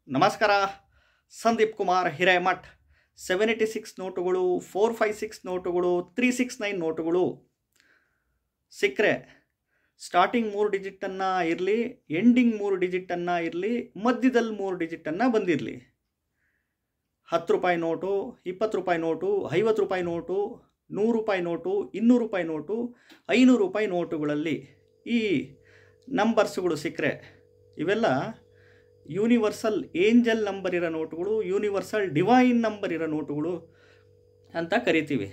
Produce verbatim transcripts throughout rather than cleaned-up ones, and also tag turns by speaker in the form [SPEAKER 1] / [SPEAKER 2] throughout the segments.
[SPEAKER 1] ನಮಸ್ಕಾರ. Sandeep Kumar Hiremath. Seven eighty six ನೋಟುಗಳು, four five six ನೋಟುಗಳು, ತ್ರೀ ಸಿಕ್ಸ್ ನೈನ್ ನೋಟುಗಳು ಸಿಕ್ಕರೆ ಸ್ಟಾರ್ಟಿಂಗ್ ಮೂರು ಡಿಜಿಟನ್ನು ಇರಲಿ, ಎಂಡಿಂಗ್ ಮೂರು ಡಿಜಿಟನ್ನು ಇರಲಿ, ಮಧ್ಯದಲ್ಲಿ ಮೂರು ಡಿಜಿಟನ್ನು ಬಂದಿರಲಿ. ಹತ್ತು ರೂಪಾಯಿ ನೋಟು, ಇಪ್ಪತ್ತು ರೂಪಾಯಿ ನೋಟು, ಐವತ್ತು ರೂಪಾಯಿ ನೋಟು, ನೂರು ರೂಪಾಯಿ ನೋಟು, ಇನ್ನೂರು ರೂಪಾಯಿ ನೋಟು, ಐನೂರು ರೂಪಾಯಿ ನೋಟುಗಳಲ್ಲಿ ಈ ನಂಬರ್ಸ್ಗಳು ಸಿಕ್ಕರೆ ಇವೆಲ್ಲ ಯೂನಿವರ್ಸಲ್ ಏಂಜಲ್ ನಂಬರ್ ಇರೋ ನೋಟುಗಳು, ಯೂನಿವರ್ಸಲ್ ಡಿವೈನ್ ನಂಬರ್ ಇರೋ ನೋಟುಗಳು ಅಂತ ಕರಿತೀವಿ.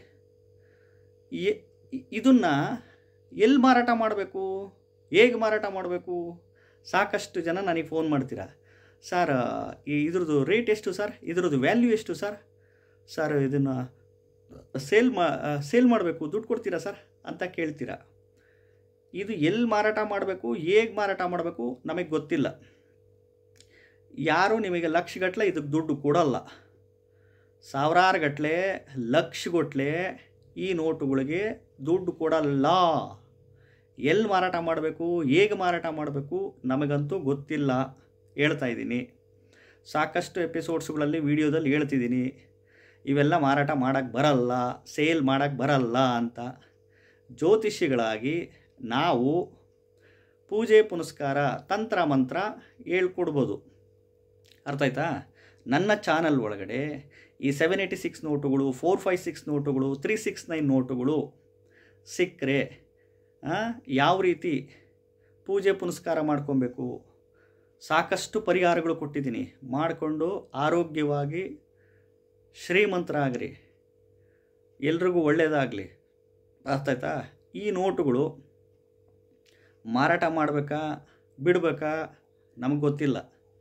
[SPEAKER 1] ಇದನ್ನು ಎಲ್ಲಿ ಮಾರಾಟ ಮಾಡಬೇಕು, ಹೇಗೆ ಮಾರಾಟ ಮಾಡಬೇಕು? ಸಾಕಷ್ಟು ಜನ ನನಗೆ ಫೋನ್ ಮಾಡ್ತೀರಾ, ಸರ್ ಇದ್ರದ್ದು ರೇಟ್ ಎಷ್ಟು ಸರ್, ಇದ್ರದ್ದು ವ್ಯಾಲ್ಯೂ ಎಷ್ಟು ಸರ್, ಸರ್ ಇದನ್ನು ಸೇಲ್ ಮಾ ಸೇಲ್ ಮಾಡಬೇಕು, ದುಡ್ಡು ಕೊಡ್ತೀರಾ ಸರ್ ಅಂತ ಕೇಳ್ತೀರಾ. ಇದು ಎಲ್ಲಿ ಮಾರಾಟ ಮಾಡಬೇಕು, ಹೇಗೆ ಮಾರಾಟ ಮಾಡಬೇಕು ನಮಗೆ ಗೊತ್ತಿಲ್ಲ. ಯಾರೂ ನಿಮಗೆ ಲಕ್ಷಗಟ್ಟಲೆ ಇದಕ್ಕೆ ದುಡ್ಡು ಕೊಡಲ್ಲ. ಸಾವಿರಾರು ಗಟ್ಟಲೆ, ಲಕ್ಷಗಟ್ಟಲೆ ಈ ನೋಟುಗಳಿಗೆ ದುಡ್ಡು ಕೊಡಲ್ಲ. ಎಲ್ಲಿ ಮಾರಾಟ ಮಾಡಬೇಕು, ಹೇಗೆ ಮಾರಾಟ ಮಾಡಬೇಕು ನಮಗಂತೂ ಗೊತ್ತಿಲ್ಲ. ಹೇಳ್ತಾ ಇದ್ದೀನಿ, ಸಾಕಷ್ಟು ಎಪಿಸೋಡ್ಸ್ಗಳಲ್ಲಿ ವೀಡಿಯೋದಲ್ಲಿ ಹೇಳ್ತಿದ್ದೀನಿ, ಇವೆಲ್ಲ ಮಾರಾಟ ಮಾಡೋಕ್ಕೆ ಬರಲ್ಲ, ಸೇಲ್ ಮಾಡೋಕ್ಕೆ ಬರಲ್ಲ ಅಂತ. ಜ್ಯೋತಿಷಿಗಳಾಗಿ ನಾವು ಪೂಜೆ ಪುನಸ್ಕಾರ ತಂತ್ರ ಮಂತ್ರ ಹೇಳ್ಕೊಡ್ಬೋದು. ಅರ್ಥ ಆಯ್ತಾ? ನನ್ನ ಚಾನಲ್ ಒಳಗಡೆ ಈ ಸೆವೆನ್ ಏಯ್ಟಿ ಸಿಕ್ಸ್ ನೋಟುಗಳು, ಫೋರ್ ಫೈವ್ ಸಿಕ್ಸ್ ನೋಟುಗಳು, ತ್ರೀ ಸಿಕ್ಸ್ ನೈನ್ ನೋಟುಗಳು ಸಿಕ್ಕರೆ ಯಾವ ರೀತಿ ಪೂಜೆ ಪುನಸ್ಕಾರ ಮಾಡ್ಕೊಬೇಕು, ಸಾಕಷ್ಟು ಪರಿಹಾರಗಳು ಕೊಟ್ಟಿದ್ದೀನಿ. ಮಾಡಿಕೊಂಡು ಆರೋಗ್ಯವಾಗಿ ಶ್ರೀಮಂತರಾಗ್ರಿ, ಎಲ್ರಿಗೂ ಒಳ್ಳೆಯದಾಗಲಿ. ಅರ್ಥ ಆಯ್ತಾ? ಈ ನೋಟುಗಳು ಮಾರಾಟ ಮಾಡಬೇಕಾ ಬಿಡಬೇಕಾ ನಮಗೆ ಗೊತ್ತಿಲ್ಲ.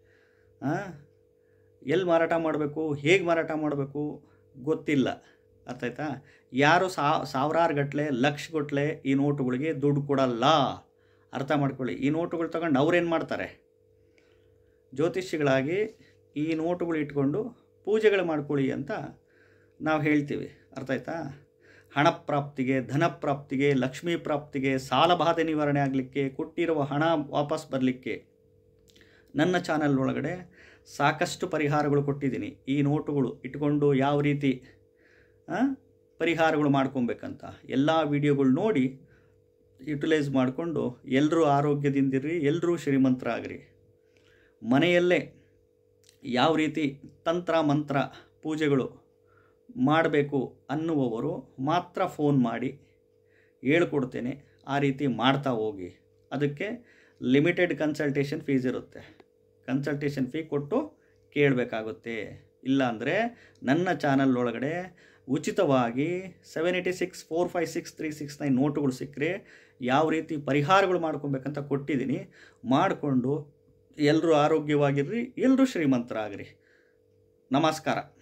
[SPEAKER 1] ಎಲ್ಲಿ ಮಾರಾಟ ಮಾಡಬೇಕು, ಹೇಗೆ ಮಾರಾಟ ಮಾಡಬೇಕು ಗೊತ್ತಿಲ್ಲ. ಅರ್ಥ ಆಯ್ತಾ? ಯಾರು ಸಾವಿರಾರು ಗಟ್ಟಲೆ, ಲಕ್ಷಗಟ್ಟಲೆ ಈ ನೋಟುಗಳಿಗೆ ದುಡ್ಡು ಕೊಡಲ್ಲ. ಅರ್ಥ ಮಾಡ್ಕೊಳ್ಳಿ. ಈ ನೋಟುಗಳು ತಗೊಂಡು ಅವ್ರೇನು ಮಾಡ್ತಾರೆ? ಜ್ಯೋತಿಷಿಗಳಾಗಿ ಈ ನೋಟುಗಳು ಇಟ್ಕೊಂಡು ಪೂಜೆಗಳು ಮಾಡ್ಕೊಳ್ಳಿ ಅಂತ ನಾವು ಹೇಳ್ತೀವಿ. ಅರ್ಥ ಆಯ್ತಾ? ಹಣ ಪ್ರಾಪ್ತಿಗೆ, ಧನ ಪ್ರಾಪ್ತಿಗೆ, ಲಕ್ಷ್ಮೀ ಪ್ರಾಪ್ತಿಗೆ, ಸಾಲ ಬಾಧೆ ನಿವಾರಣೆ ಆಗಲಿಕ್ಕೆ, ಕೊಟ್ಟಿರುವ ಹಣ ವಾಪಸ್ ಬರಲಿಕ್ಕೆ ನನ್ನ ಚಾನಲ್ ಒಳಗಡೆ ಸಾಕಷ್ಟು ಪರಿಹಾರಗಳು ಕೊಟ್ಟಿದ್ದೀನಿ. ಈ ನೋಟುಗಳು ಇಟ್ಕೊಂಡು ಯಾವ ರೀತಿ ಪರಿಹಾರಗಳು ಮಾಡ್ಕೊಬೇಕಂತ ಎಲ್ಲ ವಿಡಿಯೋಗಳು ನೋಡಿ ಯುಟಿಲೈಸ್ ಮಾಡಿಕೊಂಡು ಎಲ್ಲರೂ ಆರೋಗ್ಯದಿಂದಿರ್ರಿ, ಎಲ್ಲರೂ ಶ್ರೀಮಂತರಾಗ್ರಿ. ಮನೆಯಲ್ಲೇ ಯಾವ ರೀತಿ ತಂತ್ರ ಮಂತ್ರ ಪೂಜೆಗಳು ಮಾಡಬೇಕು ಅನ್ನುವವರು ಮಾತ್ರ ಫೋನ್ ಮಾಡಿ ಹೇಳ್ಕೊಡ್ತೇನೆ. ಆ ರೀತಿ ಮಾಡ್ತಾ ಹೋಗಿ. ಅದಕ್ಕೆ ಲಿಮಿಟೆಡ್ ಕನ್ಸಲ್ಟೇಷನ್ ಫೀಸ್ ಇರುತ್ತೆ. ಕನ್ಸಲ್ಟೇಷನ್ ಫೀ ಕೊಟ್ಟು ಕೇಳಬೇಕಾಗುತ್ತೆ. ಇಲ್ಲಾಂದರೆ ನನ್ನ ಚಾನಲ್ ಒಳಗಡೆ ಉಚಿತವಾಗಿ seven eighty six four five six three six nine ನೋಟುಗಳು ಸಿಕ್ಕರೆ ಯಾವ ರೀತಿ ಪರಿಹಾರಗಳು ಮಾಡ್ಕೊಬೇಕಂತ ಕೊಟ್ಟಿದ್ದೀನಿ. ಮಾಡಿಕೊಂಡು ಎಲ್ಲರೂ ಆರೋಗ್ಯವಾಗಿರ್ರಿ, ಎಲ್ಲರೂ ಶ್ರೀಮಂತರಾಗ್ರಿ. ನಮಸ್ಕಾರ.